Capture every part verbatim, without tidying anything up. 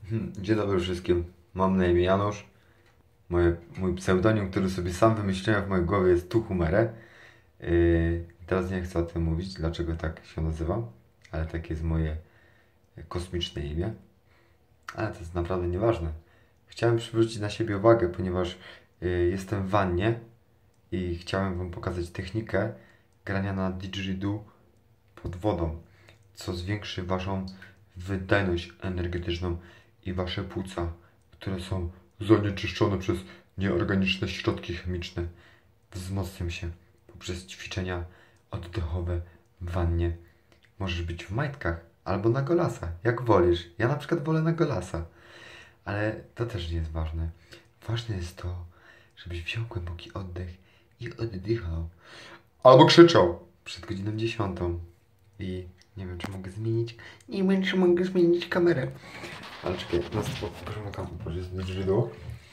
Hmm, Dzień dobry wszystkim. Mam na imię Janusz. Moje, mój pseudonim, który sobie sam wymyśliłem w mojej głowie, jest Tuchumere. Yy, teraz nie chcę o tym mówić, dlaczego tak się nazywam, ale takie jest moje kosmiczne imię. Ale to jest naprawdę nieważne. Chciałem przywrócić na siebie uwagę, ponieważ yy, jestem w wannie i chciałem Wam pokazać technikę grania na didgeridoo pod wodą, co zwiększy Waszą wydajność energetyczną i Wasze płuca, które są zanieczyszczone przez nieorganiczne środki chemiczne, wzmocnią się poprzez ćwiczenia oddechowe w wannie. Możesz być w majtkach albo na golasa, jak wolisz. Ja na przykład wolę na golasa, ale to też nie jest ważne. Ważne jest to, żebyś wziął głęboki oddech i oddychał. Albo krzyczał przed godziną dziesiątą. I nie wiem, czy mogę zmienić. Nie wiem, czy mogę zmienić kamerę. Ale czekaj, na stopę pokażę na kamerę, że jest didgeridoo.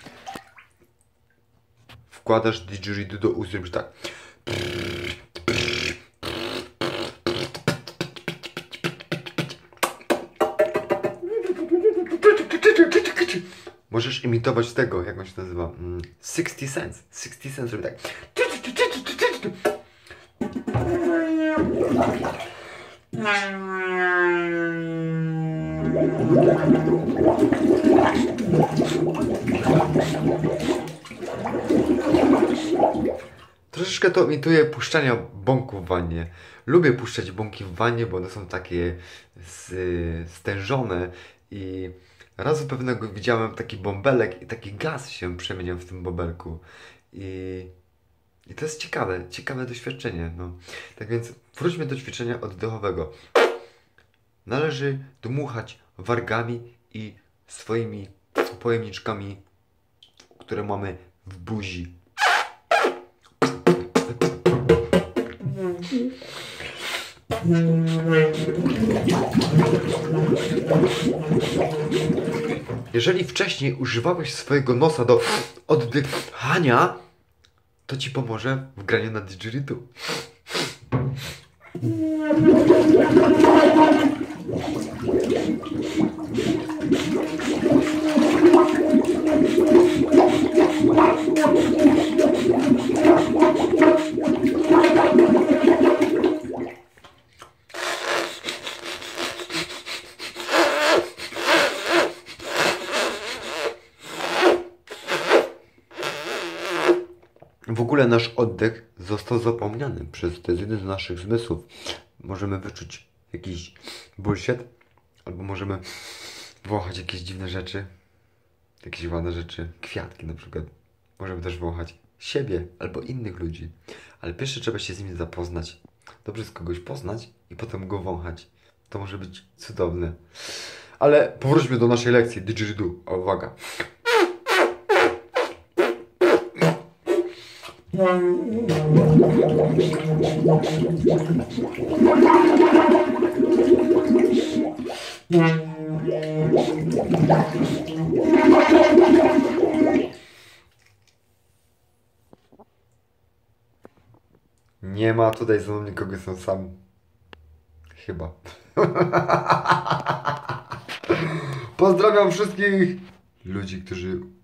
Wkładasz didgeridoo do ust, robisz tak. Możesz imitować tego, jak on się nazywa? Mm, sixty Cents. sixty Cents robi tak. Troszeczkę to imituje puszczania bąków w wannie. Lubię puszczać bąki w wannie, bo one są takie stężone i raz pewnego widziałem taki bąbelek i taki gaz się przemieniał w tym bąbelku. I, i to jest ciekawe, ciekawe doświadczenie. No. Tak więc wróćmy do ćwiczenia oddechowego. Należy dmuchać wargami i swoimi pojemniczkami, które mamy w buzi. Jeżeli wcześniej używałeś swojego nosa do oddychania, to ci pomoże w graniu na didgeridoo. W ogóle nasz oddech został zapomniany przez to jest jeden z naszych zmysłów. Możemy wyczuć jakiś bullshit, albo możemy wąchać jakieś dziwne rzeczy, jakieś ładne rzeczy, kwiatki na przykład. Możemy też wąchać siebie albo innych ludzi, ale pierwsze trzeba się z nimi zapoznać. Dobrze jest kogoś poznać i potem go wąchać. To może być cudowne. Ale powróćmy do naszej lekcji didgeridoo. A uwaga. Nie ma tutaj ze mną nikogo, jestem sam. Chyba. Pozdrawiam wszystkich ludzi, którzy